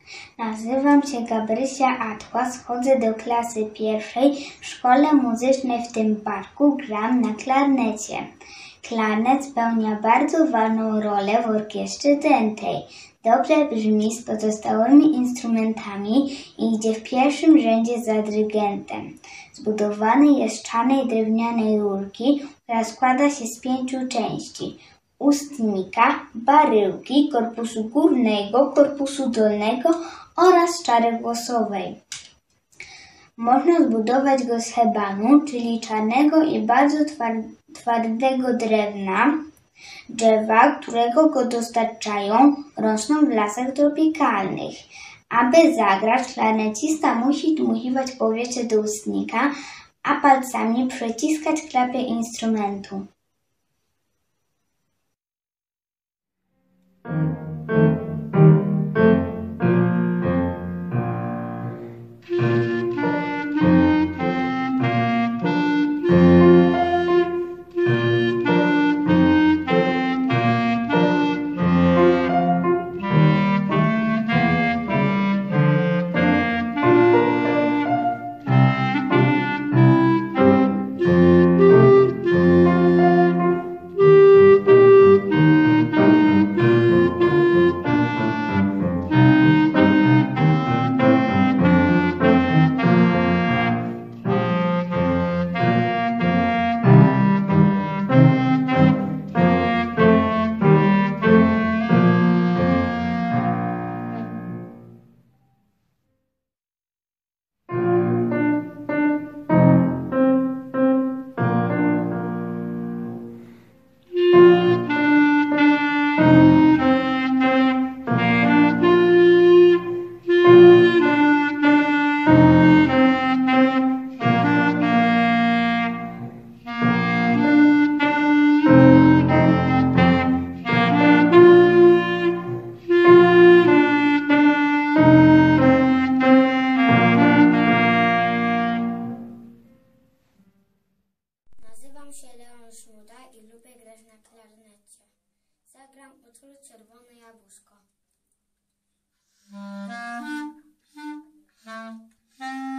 Nazywam się Gabrysia Atłas, chodzę do klasy pierwszej w szkole muzycznej w tym parku, gram na klarnecie. Klarnet spełnia bardzo ważną rolę w orkiestrze dętej. Dobrze brzmi z pozostałymi instrumentami i idzie w pierwszym rzędzie za dyrygentem. Zbudowany jest z czarnej drewnianej rurki, która składa się z 5 części: ustnika, baryłki, korpusu górnego, korpusu dolnego oraz czary głosowej. Można zbudować go z hebanu, czyli czarnego i bardzo twardego drzewa, którego go dostarczają, rosną w lasach tropikalnych. Aby zagrać, klarnecista musi dmuchiwać powietrze do ustnika, a palcami przeciskać klapę instrumentu. Nazywam się Leon Szmuda i lubię grać na klarnecie. Zagram utwór Czerwone jabłuszko.